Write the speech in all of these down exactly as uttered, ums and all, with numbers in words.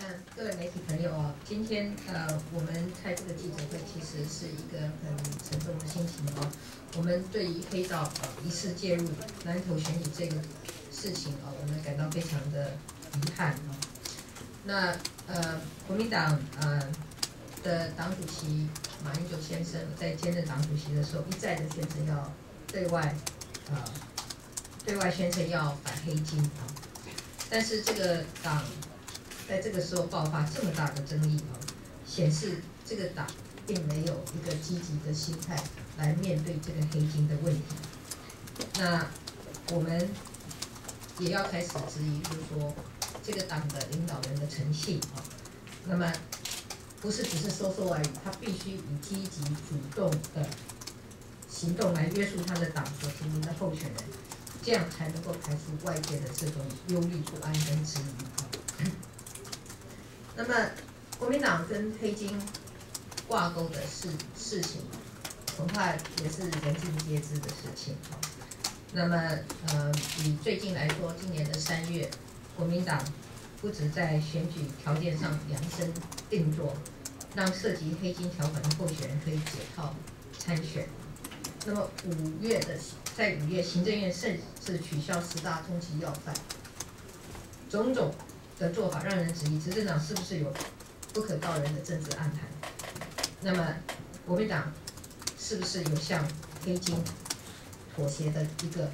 嗯，各位媒体朋友哦，今天呃，我们开这个记者会，其实是一个很沉重的心情哦。我们对于黑道呃疑似介入南投选举这个事情啊、哦，我们感到非常的遗憾啊、哦。那呃，国民党呃的党主席马英九先生在兼任党主席的时候，一再的宣称要对外呃对外宣称要反黑金啊、哦，但是这个党在这个时候爆发这么大的争议啊，显示这个党并没有一个积极的心态来面对这个黑金的问题。那我们也要开始质疑，就是说这个党的领导人的诚信啊，那么不是只是说说而已，他必须以积极主动的行动来约束他的党所提名的候选人，这样才能够排除外界的这种忧虑不安跟质疑啊。那么，国民党跟黑金挂钩的事事情，恐怕也是人尽皆知的事情。那么，呃，以最近来说，今年的三月，国民党不止在选举条件上量身定做，让涉及黑金条款的候选人可以解套参选。那么五月的，在五月，行政院甚至取消十大通缉要犯，种种的做法让人质疑执政党是不是有不可告人的政治暗盘？那么国民党是不是有向黑金妥协的一个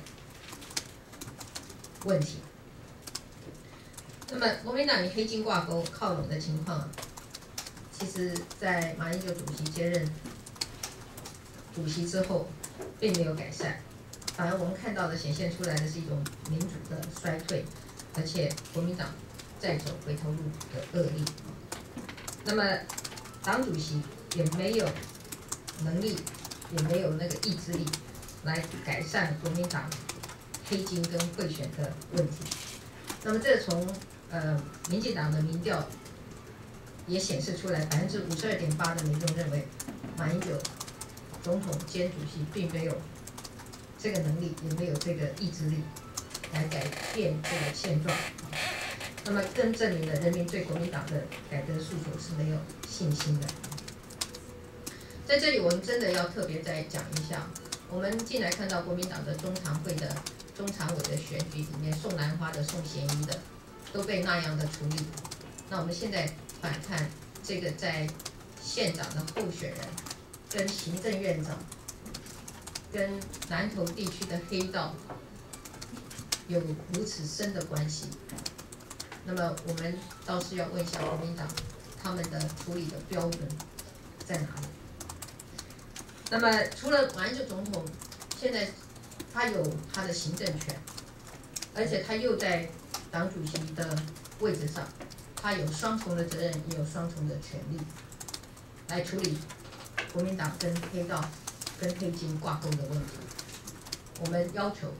问题？那么国民党与黑金挂钩靠拢的情况，其实在马英九主席接任主席之后，并没有改善，反而我们看到的显现出来的是一种民主的衰退，而且国民党再走回头路的恶例。那么党主席也没有能力，也没有那个意志力来改善国民党黑金跟贿选的问题。那么这从呃民进党的民调也显示出来，百分之五十二点八的民众认为马英九总统兼主席并没有这个能力，也没有这个意志力来改变这个现状。那么更证明了人民对国民党的改革诉求是没有信心的。在这里，我们真的要特别再讲一下，我们近来看到国民党的中常会的中常委的选举里面，送兰花的、送咸鱼的，都被那样的处理。那我们现在反看这个在县长的候选人，跟行政院长，跟南投地区的黑道有如此深的关系。那么我们倒是要问一下国民党，他们的处理的标准在哪里？那么除了马英九总统，现在他有他的行政权，而且他又在党主席的位置上，他有双重的责任，也有双重的权利，来处理国民党跟黑道、跟黑金挂钩的问题。我们要求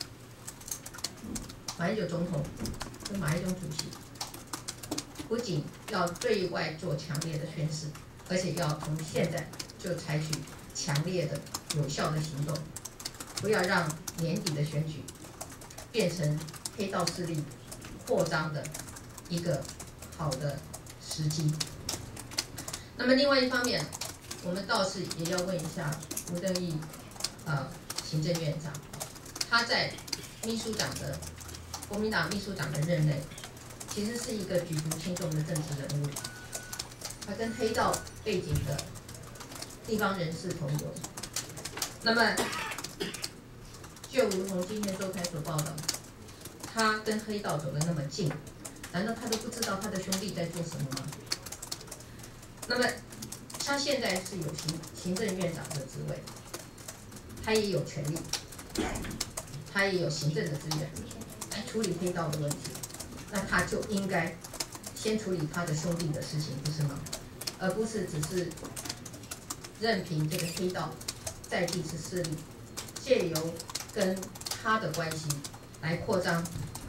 马英九总统跟马英九主席，不仅要对外做强烈的宣示，而且要从现在就采取强烈的、有效的行动，不要让年底的选举变成黑道势力扩张的一个好的时机。那么另外一方面，我们倒是也要问一下吴登义呃行政院长，他在秘书长的国民党秘书长的任内，其实是一个举足轻重的政治人物，他跟黑道背景的地方人士同游。那么就如同今天周刊所报道，他跟黑道走得那么近，难道他都不知道他的兄弟在做什么吗？那么他现在是有行行政院长的职位，他也有权利，他也有行政的资源来处理黑道的问题，那他就应该先处理他的兄弟的事情，不是吗？而不是只是任凭这个黑道在地之势力，借由跟他的关系来扩张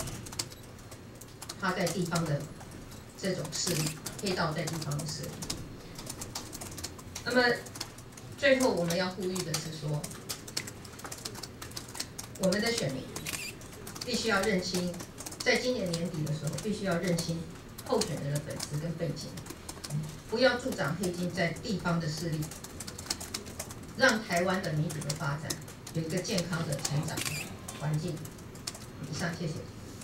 他在地方的这种势力，黑道在地方的势力。那么最后我们要呼吁的是说，我们的选民必须要认清，在今年年底的时候，必须要认清候选人的本质跟背景，不要助长黑金在地方的势力，让台湾的民主的发展有一个健康的成长环境。以上，谢谢。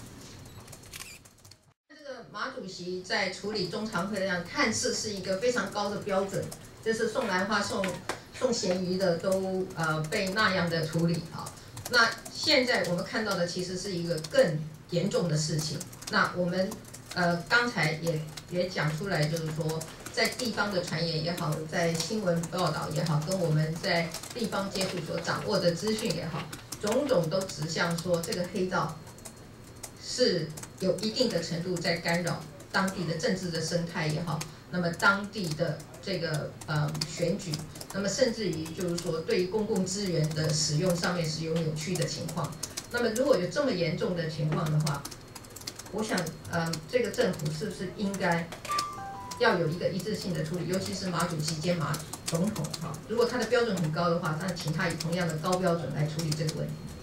这个马主席在处理中常会上，看似是一个非常高的标准，就是宋兰花、宋宋咸瑜的都呃被那样的处理啊。那现在我们看到的其实是一个更严重的事情。那我们呃刚才也也讲出来，就是说，在地方的传言也好，在新闻报道也好，跟我们在地方接触所掌握的资讯也好，种种都指向说，这个黑道是有一定的程度在干扰当地的政治的生态也好，那么当地的这个呃选举，那么甚至于就是说对于公共资源的使用上面是有扭曲的情况。那么如果有这么严重的情况的话，我想呃这个政府是不是应该要有一个一致性的处理，尤其是马主席兼马总统哈，如果他的标准很高的话，那请他以同样的高标准来处理这个问题。